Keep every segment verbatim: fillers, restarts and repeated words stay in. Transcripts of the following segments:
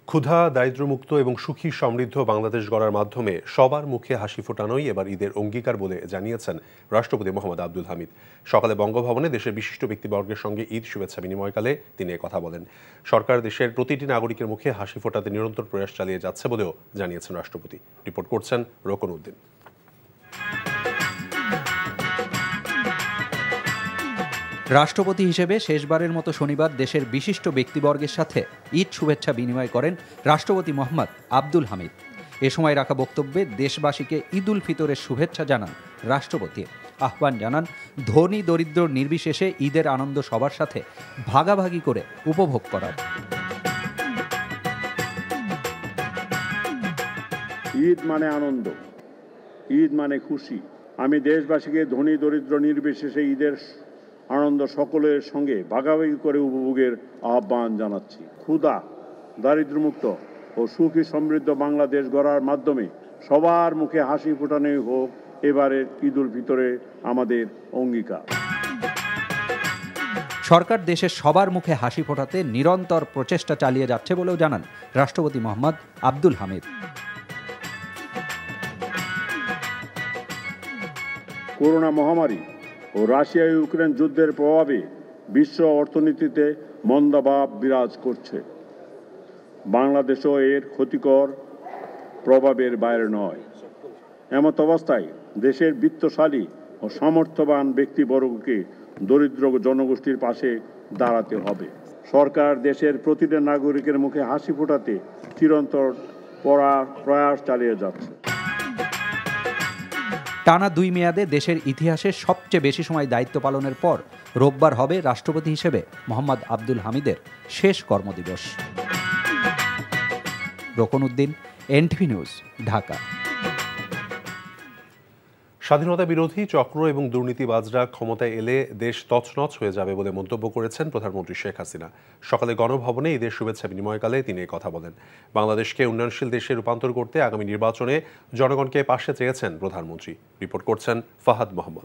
ক্ষুধা, দারিদ্র্যমুক্ত এবং সুখী সমৃদ্ধ বাংলাদেশ গড়ার মাধ্যমে সবার মুখে হাসি ফোটানোই এবার ঈদের অঙ্গীকার বলে জানিয়েছেন রাষ্ট্রপতি মোহাম্মদ আব্দুল হামিদ। সকালে বঙ্গভবনে দেশের বিশিষ্ট ব্যক্তিবর্গের সঙ্গে ঈদ শুভেচ্ছা বিনিময়কালে তিনি কথা বলেন। সরকার দেশের প্রতিটি নাগরিকের মুখে হাসি ফোটাতে নিরন্তর প্রয়াস চালিয়ে যাচ্ছে বলেও জানিয়েছেন রাষ্ট্রপতি। রিপোর্ট করছেন রোকন উদ্দিন। রাষ্ট্রপতি হিসেবে শেষবারের মতো শনিবার দেশের বিশিষ্ট ব্যক্তিবর্গের সাথে ঈদ শুভেচ্ছা বিনিময় করেন রাষ্ট্রপতি মোহাম্মদ আব্দুল হামিদ। এ সময় রাখা বক্তব্যে দেশবাসীকে ঈদ উল ফিতরের শুভেচ্ছা জানান রাষ্ট্রপতি। আহ্বান জানান ধনী দরিদ্র নির্বিশেষে ঈদের আনন্দ সবার সাথে ভাগাভাগি করে উপভোগ করার। ঈদ মানে আনন্দ, ঈদ মানে খুশি। আমি দেশবাসীকে ধনী দরিদ্র নির্বিশেষে ঈদের আনন্দ সকলের সঙ্গে ভাগাভাগি করে উপভোগের আহ্বান জানাচ্ছি। ক্ষুধা, দারিদ্র্যমুক্ত ও সুখী সমৃদ্ধ বাংলাদেশ গড়ার মাধ্যমে সবার মুখে হাসি ফোটানোই হোক এবারের ঈদ উল ফিতরে আমাদের অঙ্গীকার। সরকার দেশের সবার মুখে হাসি ফোটাতে নিরন্তর প্রচেষ্টা চালিয়ে যাচ্ছে বলেও জানান রাষ্ট্রপতি মোহাম্মদ আব্দুল হামিদ। করোনা মহামারী ও রাশিয়া ইউক্রেন যুদ্ধের প্রভাবে বিশ্ব অর্থনীতিতে মন্দাভাব বিরাজ করছে। বাংলাদেশও এর ক্ষতিকর প্রভাবের বাইরে নয়। এমত অবস্থায় দেশের বিত্তশালী ও সামর্থ্যবান ব্যক্তিবর্গকে দরিদ্র জনগোষ্ঠীর পাশে দাঁড়াতে হবে। সরকার দেশের প্রতিটা নাগরিকের মুখে হাসি ফোটাতে চিরন্তর প্রয়াস চালিয়ে যাচ্ছে। টানা দুই মেয়াদে দেশের ইতিহাসে সবচেয়ে বেশি সময় দায়িত্ব পালনের পর রোববার হবে রাষ্ট্রপতি হিসেবে মোহাম্মদ আব্দুল হামিদের শেষ কর্মদিবস। Rokon Uddin, NTV news, Dhaka. স্বাধীনতা বিরোধী চক্র এবং দুর্নীতিবাজরা ক্ষমতায় এলে দেশ তছনছ হয়ে যাবে বলে মন্তব্য করেছেন প্রধানমন্ত্রী শেখ হাসিনা। সকালে গণভবনে ঈদের শুভেচ্ছা বিনিময়কালে তিনি কথা বলেন। বাংলাদেশকে উন্নয়নশীল দেশে রূপান্তর করতে আগামী নির্বাচনে জনগণকে পাশে চেয়েছেন প্রধানমন্ত্রী। রিপোর্ট করছেন ফাহাদ মোহাম্মদ।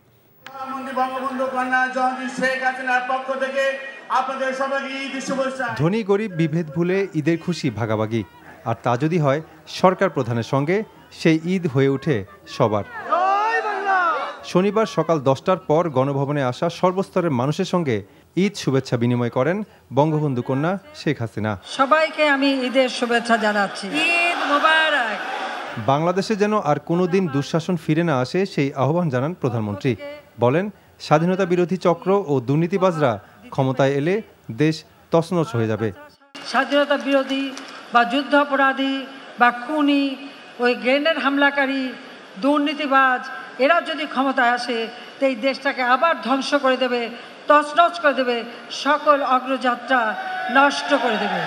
ধনী গরিব বিভেদ ভুলে ঈদের খুশি ভাগাভাগি, আর তা যদি হয় সরকার প্রধানের সঙ্গে, সেই ঈদ হয়ে ওঠে সবার। শনিবার সকাল দশটার পর গণভবনে আসা সর্বস্তরের মানুষের সঙ্গে ঈদ শুভেচ্ছা বিনিময় করেন বঙ্গবন্ধু কন্যা শেখ হাসিনা। সবাইকে আমি ঈদের শুভেচ্ছা জানাচ্ছি। ঈদ মোবারক। বাংলাদেশে যেন আর কোনোদিন দুঃশাসন ফিরে না আসে সেই আহ্বান জানান প্রধানমন্ত্রী। বলেন, স্বাধীনতা বিরোধী চক্র ও দুর্নীতিবাজরা ক্ষমতায় এলে দেশ তছনছ হয়ে যাবে। স্বাধীনতা বিরোধী বা যুদ্ধাপরাধী বা খুনি, ওই গ্রেনেড হামলাকারী, দুর্নীতিবাজ, এরা যদি ক্ষমতায় আসে তো এই দেশটাকে আবার ধ্বংস করে দেবে, তছনছ করে দেবে, সকল অগ্রযাত্রা নষ্ট করে দেবে।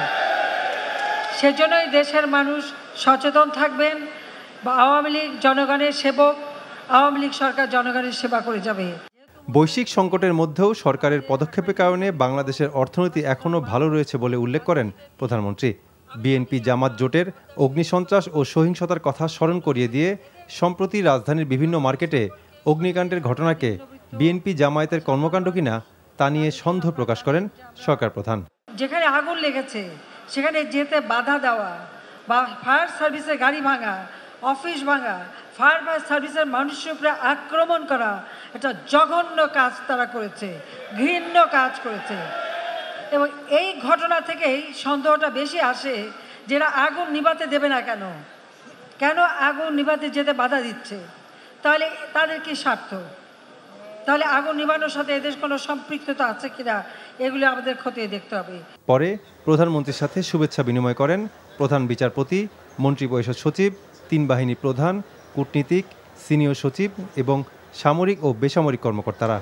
সেজন্যই দেশের মানুষ সচেতন থাকবেন। বা আওয়ামী লীগ জনগণের সেবক, আওয়ামী লীগ সরকার জনগণের সেবা করে যাবে। বৈশ্বিক সংকটের মধ্যেও সরকারের পদক্ষেপের কারণে বাংলাদেশের অর্থনীতি এখনও ভালো রয়েছে বলে উল্লেখ করেন প্রধানমন্ত্রী। বিএনপি জামাত জোটের অগ্নিসন্ত্রাস ও সহিংসতার কথা স্মরণ করিয়ে দিয়ে সম্প্রতি রাজধানীর বিভিন্ন মার্কেটে অগ্নিকাণ্ডের ঘটনাকে বিএনপি জামায়াতের কর্মকাণ্ড কিনা তা নিয়ে সন্দেহ প্রকাশ করেন সরকার প্রধান। যেখানে আগুন লেগেছে সেখানে যেতে বাধা দেওয়া বা ফায়ার সার্ভিসের গাড়ি ভাঙা, অফিস ভাঙা, ফায়ার সার্ভিসের মানুষের উপরে আক্রমণ করা, একটা জঘন্য কাজ তারা করেছে, ঘৃণ্য কাজ করেছে। এবং এই ঘটনা থেকেই সন্দেহটা বেশি আসে, যেটা আগুন নিভাতে দেবে না কেন, কেন আগুন নিভাতে যেতে বাধা দিচ্ছে, তাহলে তাদের কি স্বার্থ? তাহলে আগুন নিভানোর সাথে এদের কোনো সম্পৃক্ততা আছে কিনা, এগুলো আমাদের খতিয়ে দেখতে হবে। পরে প্রধানমন্ত্রীর সাথে শুভেচ্ছা বিনিময় করেন প্রধান বিচারপতি, মন্ত্রিপরিষদ সচিব, তিন বাহিনী প্রধান, কূটনীতিক, সিনিয়র সচিব এবং সামরিক ও বেসামরিক কর্মকর্তারা।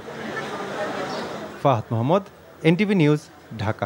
Fahad Mohammad, NTV news, Dhaka.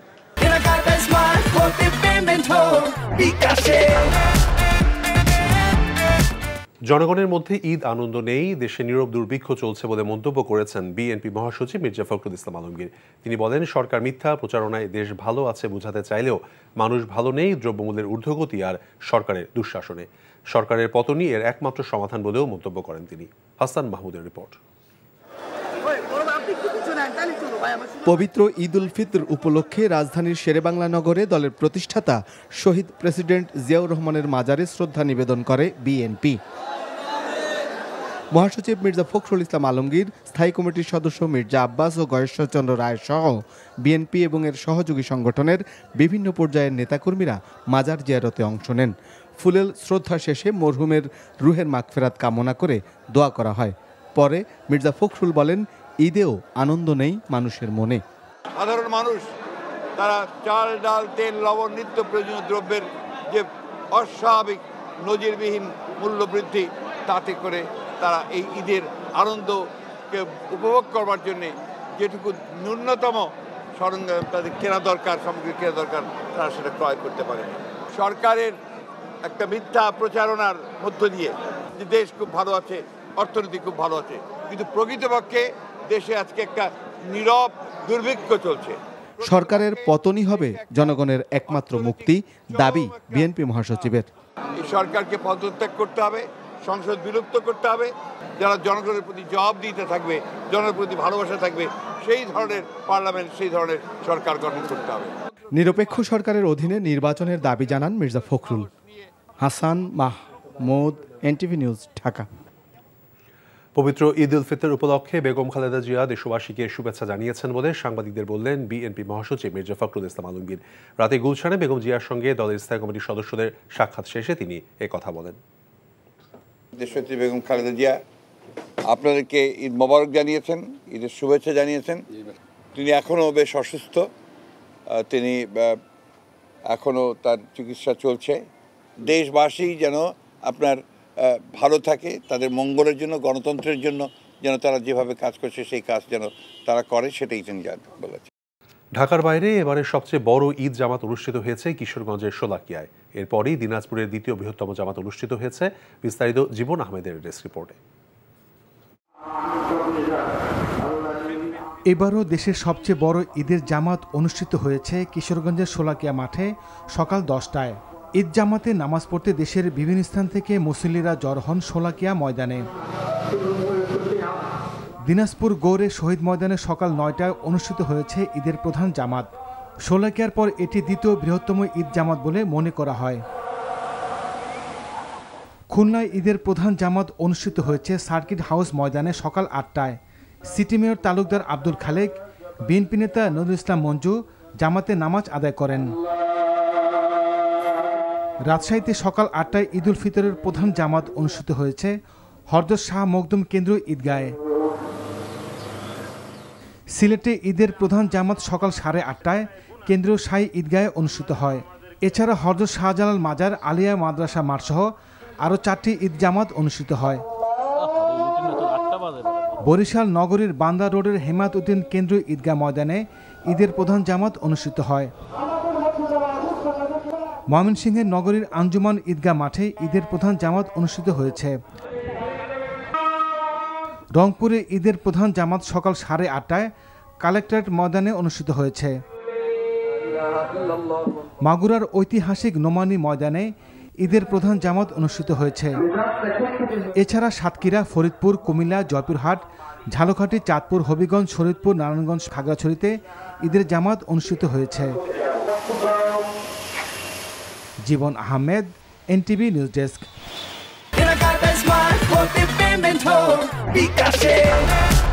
জনগণের মধ্যে ঈদ আনন্দ নেই, দেশে নীরব দুর্ভিক্ষ চলছে বলে মন্তব্য করেছেন বিএনপি মহাসচিব মির্জা ফখরুল ইসলাম আলমগীর। তিনি বলেন, সরকার মিথ্যা প্রচারণায় দেশ ভালো আছে বোঝাতে চাইলেও মানুষ ভালো নেই দ্রব্যমূল্যের ঊর্ধ্বগতি আর সরকারের দুঃশাসনে। সরকারের পতনই এর একমাত্র সমাধান বলেও মন্তব্য করেন তিনি। হাসান মাহমুদের রিপোর্ট। পবিত্র ঈদ উল ফিতর উপলক্ষে রাজধানীর শেরেবাংলা নগরে দলের প্রতিষ্ঠাতা শহীদ প্রেসিডেন্ট জিয়াউর রহমানের মাজারে শ্রদ্ধা নিবেদন করে বিএনপি। মহাসচিব মির্জা ফখরুল ইসলাম আলমগীর, স্থায়ী কমিটির সদস্য মির্জা আব্বাস ও গয়েশ্বরচন্দ্র রায় সহ বিএনপি এবং এর সহযোগী সংগঠনের বিভিন্ন পর্যায়ের নেতাকর্মীরা মাজার জিয়ারতে অংশ নেন। ফুলেল শ্রদ্ধা শেষে মরহুমের রুহের মাগফিরাত কামনা করে দোয়া করা হয়। পরে মির্জা ফখরুল বলেন, ঈদেও আনন্দ নেই মানুষের মনে। সাধারণ মানুষ তারা চাল, ডাল, তেল, লবণ, নিত্য প্রয়োজনীয় দ্রব্যের যে অস্বাভাবিক নজিরবিহীন মূল্য বৃদ্ধি, তাতে করে তারা এই ঈদের আনন্দকে উপভোগ করবার জন্যে যেটুকু ন্যূনতম সরঞ্জাম তাদের কেনা দরকার, সামগ্রী কেনা দরকার, তারা সেটা ক্রয় করতে পারে। সরকারের একটা মিথ্যা প্রচারণার মধ্য দিয়ে যে দেশ খুব ভালো আছে, অর্থনীতি খুব ভালো আছে, কিন্তু প্রকৃতপক্ষে দেশে আজকে একটা নীরব দুর্ভিক্ষ চলছে। সরকারের পতনই হবে জনগণের একমাত্র মুক্তি, দাবি বিএনপি মহাসচিবের। এই সরকারকে পদত্যাগ করতে হবে, সংসদ বিলুপ্ত করতে হবে। যারা জনগণের প্রতি জবাব দিতে থাকবে, জনগণের প্রতি ভালোবাসা থাকবে, সেই ধরনের পার্লামেন্ট, সেই ধরনের সরকার গঠন করতে হবে। নিরপেক্ষ সরকারের অধীনে নির্বাচনের দাবি জানান মির্জা ফখরুল। Hasan Mahmud, NTV news, Dhaka. পবিত্র ঈদ উল ফিতর উপলক্ষে বেগম খালেদা জিয়া দেশবাসীকে শুভেচ্ছা জানিয়েছেন বলে সাংবাদিকদের বললেন বিএনপি মহাসচিব মির্জা ফখরুল ইসলাম আলমগীর। রাতে গুলশানে বেগম জিয়ার সঙ্গে দলের স্থায়ী কমিটির সদস্যদের সাক্ষাৎ শেষে তিনি এ কথা বলেন। দেশনেত্রী বেগম খালেদা জিয়া আপনাদেরকে ঈদ মোবারক জানিয়েছেন, ঈদের শুভেচ্ছা জানিয়েছেন। তিনি এখনও বেশ অসুস্থ, তিনি এখনও তার চিকিৎসা চলছে। দেশবাসী যেন আপনার ভালো থাকে, তাদের মঙ্গলের জন্য, গণতন্ত্রের জন্য যেন তারা যেভাবে কাজ করছে সেই কাজ যেন তারা করে, সেটাই তিনি বলেছেন। ঢাকার বাইরে এবারে সবচেয়ে বড় ঈদ জামাত অনুষ্ঠিত হয়েছে কিশোরগঞ্জের শোলাকিয়ায়। এরপরই দিনাজপুরের দ্বিতীয় বৃহত্তম জামাত অনুষ্ঠিত হয়েছে। বিস্তারিত জীবন আহমেদের ডেস্ক রিপোর্টে। এবারও দেশের সবচেয়ে বড় ঈদের জামাত অনুষ্ঠিত হয়েছে কিশোরগঞ্জের শোলাকিয়া মাঠে সকাল দশটায়। ঈদ জামাতে নামাজ পড়তে দেশের বিভিন্ন স্থান থেকে মুসল্লিরা জড় হন শোলাকিয়া ময়দানে। দিনাজপুর গৌড়ে শহীদ ময়দানে সকাল নয়টায় অনুষ্ঠিত হয়েছে ঈদের প্রধান জামাত। শোলাকিয়ার পর এটি দ্বিতীয় বৃহত্তম ঈদ জামাত বলে মনে করা হয়। খুলনায় ঈদের প্রধান জামাত অনুষ্ঠিত হয়েছে সার্কিট হাউস ময়দানে সকাল আটটায়। City mayor Talukdar Abdul Khalek, BNP নেতা নজরুল ইসলাম মঞ্জু জামাতে নামাজ আদায় করেন। রাজশাহীতে সকাল আটটায় ঈদ উল ফিতরের প্রধান জামাত অনুষ্ঠিত হয়েছে হযরত শাহ মখদুম কেন্দ্রীয় ঈদগাহে। সিলেটে ঈদের প্রধান জামাত সকাল সাড়ে আটটায় কেন্দ্রীয় শাহী ঈদগাহে অনুষ্ঠিত হয়। এছাড়া হযরত শাহজালাল মাজার, আলিয়া মাদ্রাসা মাঠসহ আরও চারটি ঈদ জামাত অনুষ্ঠিত হয়। বরিশাল নগরীর বান্দা রোডের হেমাত উদ্দিন কেন্দ্রীয় ঈদগাহ ময়দানে ঈদের প্রধান জামাত অনুষ্ঠিত হয়। ময়মনসিংহের নগরীর আঞ্জুমান ঈদগাহ মাঠে ঈদের প্রধান জামাত অনুষ্ঠিত হয়েছে। রংপুরে ঈদের প্রধান জামাত সকাল সাড়ে আটটায় কালেক্টরেট ময়দানে অনুষ্ঠিত হয়েছে। মাগুরার ঐতিহাসিক নোমানী ময়দানে ঈদের প্রধান জামাত অনুষ্ঠিত হয়েছে। এছাড়া সাতক্ষীরা, ফরিদপুর, কুমিল্লা, জয়পুরহাট, ঝালকাঠি, চাঁদপুর, হবিগঞ্জ, শরীয়তপুর, নারায়ণগঞ্জ, খাগড়াছড়িতে ঈদের জামাত অনুষ্ঠিত হয়েছে। Jibon Ahmed, NTV news desk.